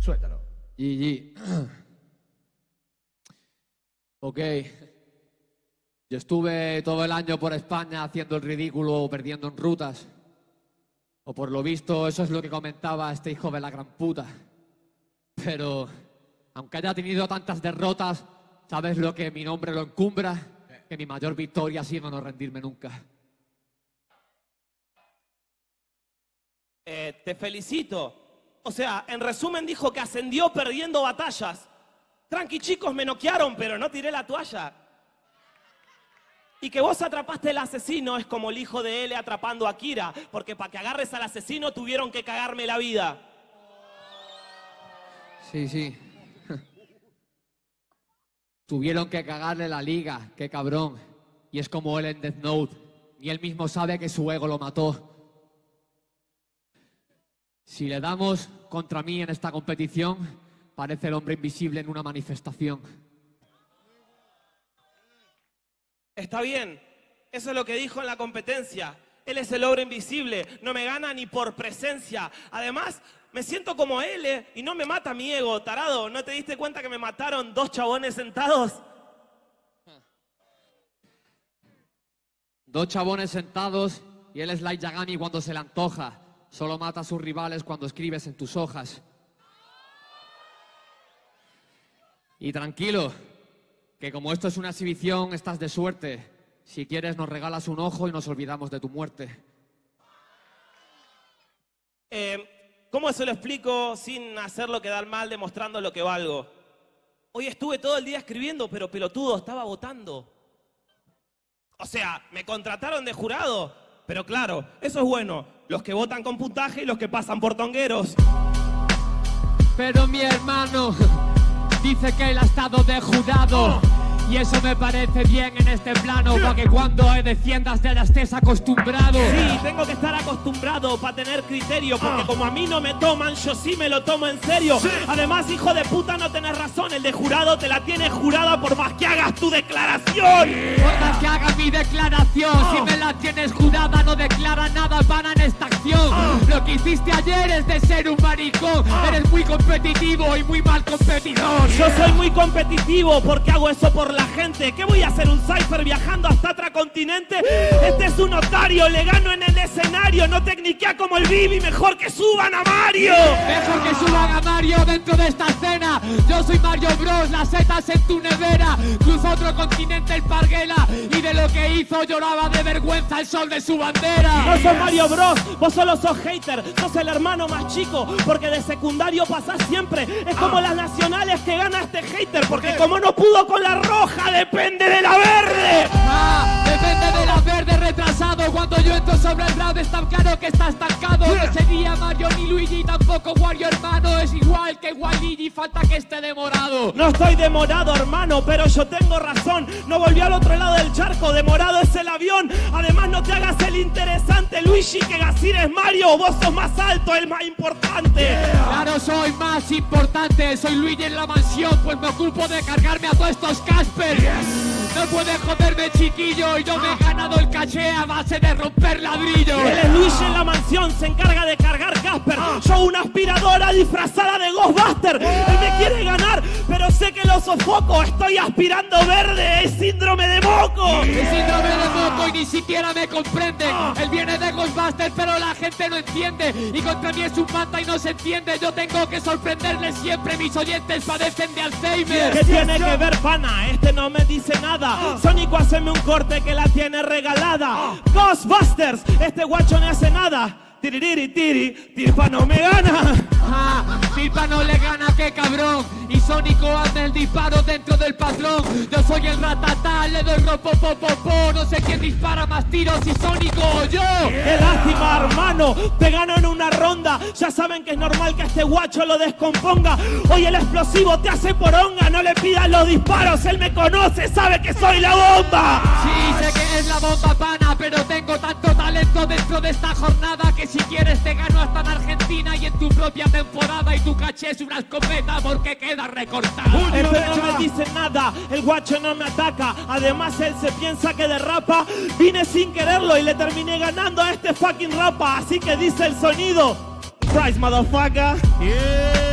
Suéltalo. GG. Ok. Yo estuve todo el año por España haciendo el ridículo o perdiendo en rutas. O por lo visto, eso es lo que comentaba este hijo de la gran puta. Pero, aunque haya tenido tantas derrotas, ¿sabes lo que mi nombre lo encumbra? Que mi mayor victoria ha sido no rendirme nunca. Te felicito. O sea, en resumen dijo que ascendió perdiendo batallas. Tranqui, chicos, me noquearon, pero no tiré la toalla. Y que vos atrapaste al asesino es como el hijo de L atrapando a Kira, porque para que agarres al asesino tuvieron que cagarme la vida. Sí, sí. Tuvieron que cagarle la liga, qué cabrón. Y es como él en Death Note. Ni él mismo sabe que su ego lo mató. Si le damos contra mí en esta competición, parece el hombre invisible en una manifestación. Está bien, eso es lo que dijo en la competencia. Él es el hombre invisible, no me gana ni por presencia. Además, me siento como él y no me mata mi ego, tarado. ¿No te diste cuenta que me mataron 2 chabones sentados? 2 chabones sentados y él es Light Yagami cuando se le antoja. Solo mata a sus rivales cuando escribes en tus hojas. Y tranquilo, que como esto es una exhibición, estás de suerte. Si quieres, nos regalas un ojo y nos olvidamos de tu muerte. ¿Cómo se lo explico sin hacerlo quedar mal, demostrando lo que valgo? Hoy estuve todo el día escribiendo, pero pelotudo, estaba votando. O sea, me contrataron de jurado. Pero claro, eso es bueno. Los que votan con puntaje y los que pasan por tongueros. Pero mi hermano dice que él ha estado de jurado. Y eso me parece bien en este plano, para que cuando defiendas ya estés acostumbrado. Sí, tengo que estar acostumbrado para tener criterio, porque como a mí no me toman, yo sí me lo tomo en serio. Además, hijo de puta, no tenés razón, el de jurado te la tiene jurada por más que hagas tu declaración. Por más que haga mi declaración, si me la tienes jurada no declara nada, pana, en esta acción. Lo que hiciste ayer es de ser un maricón. Eres muy competitivo y muy mal competidor. Yo soy muy competitivo porque hago eso por la gente. ¿Qué voy a hacer, un cypher viajando hasta otro continente? Este es un notario, le gano en el escenario. No tecniquea como el Bibi, mejor que suban a Mario. Mejor que suban a Mario dentro de esta escena. Yo soy Mario Bros, las setas en tu nevera. Cruzó otro continente el Parguela y de lo que hizo lloraba de vergüenza el sol de su bandera. No sos Mario Bros, vos solo sos hater. Sos el hermano más chico, porque de secundario pasás siempre. Es como las nacionales que gana este hater, porque como no pudo con la roja, depende de la verde. Depende de la verde, retrasado. Cuando yo entro sobre el round es tan claro que está estancado. No sería Mario ni Luigi, tampoco Wario, hermano. Es igual que Waluigi, falta que esté demorado. No estoy demorado, hermano, pero yo tengo razón. No volví al otro lado del charco, demorado es el avión. Además no te hagas el interesante, Luigi, que Gazir es Mario. Vos sos más alto, el más importante. Claro, soy más importante. Soy Luigi en la mansión, pues me ocupo de cargarme a todos estos Casper. No puedes joderme, chiquillo, y yo me he ganado el caché a base de romper ladrillos. Él es Luigi en la mansión, se encarga de cargar Casper. Yo una aspiradora disfrazada de Ghostbuster. Él me quiere ganar, pero sé que lo sofoco. Estoy aspirando verde, es síndrome de moco. Es síndrome de moco y ni siquiera me comprende. Él viene de Ghostbuster, pero la gente no entiende. Y contra mí es un mata y no se entiende. Yo tengo que sorprenderle siempre, mis oyentes padecen de Alzheimer. ¿Qué tiene que ver, pana? Este no me dice nada. Sónico, haceme un corte que la tiene regalada. Ghostbusters, este guacho no hace nada. Tiri, Tirpa no me gana. Tirpa no le gana, qué cabrón. Y Sónico hace el disparo dentro del patrón. Yo soy el ratatá, le doy ropopopopo. No sé quién dispara más tiros, si Sónico o yo. Qué lástima, hermano, te gano en una ronda. Ya saben que es normal que este guacho lo descomponga. Hoy el explosivo te hace poronga. No le pidas los disparos, él me conoce, sabe que soy la bomba. Sí, sé que es la bomba, pana, pero tengo tanto talento dentro de esta jornada que si quieres te gano hasta en Argentina y en tu propia temporada. Y tu caché es una escopeta porque queda recortado. Este no me dice nada, el guacho no me ataca. Además él se piensa que derrapa. Vine sin quererlo y le terminé ganando a este fucking rapa. Así que dice el sonido: Price, motherfucker. Yeah.